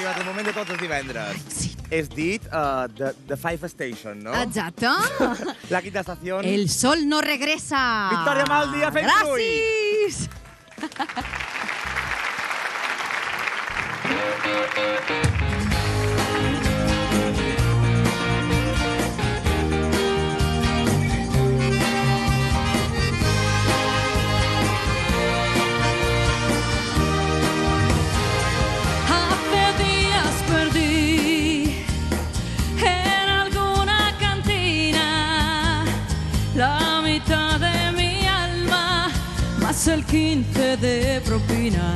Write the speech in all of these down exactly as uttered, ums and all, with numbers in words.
arribat el moment de tots els divendres. Sí. És dit uh, The, the Five Station, no? Exacte. La quinta estación. El sol no regresa. Victòria Maldi ha fet Gràcies. El quince de propina.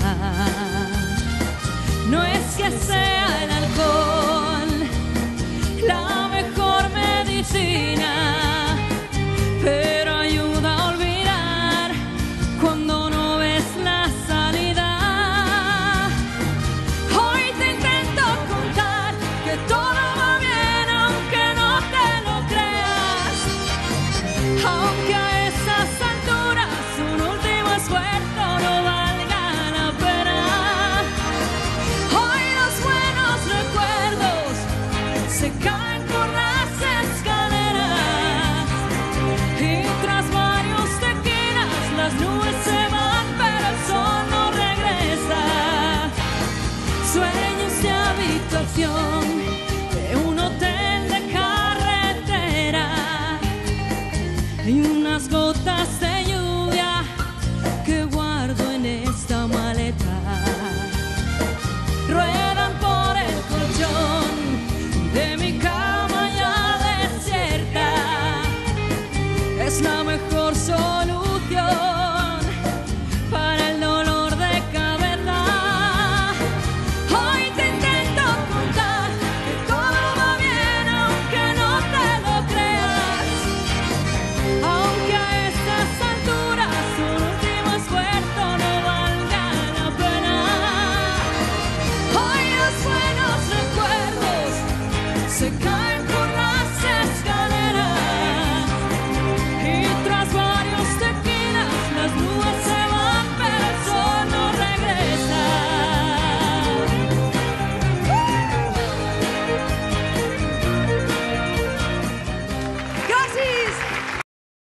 No es que sea el alcohol la mejor medicina, pero ayuda a olvidar cuando no ves la salida. Hoy te intento contar que todo va bien aunque no te lo creas, aunque a esas alturas un último esfuerzo no valga la pena. Hoy los buenos recuerdos se caen por las escaleras y tras varios tequilas las nubes se van pero el sol no regresa. Sueños de habitación de un hotel de carretera y unas gotas de lluvia que guardo en esta maleta. Ruedan por el colchón de mi cama ya desierta. Es la mejor solución.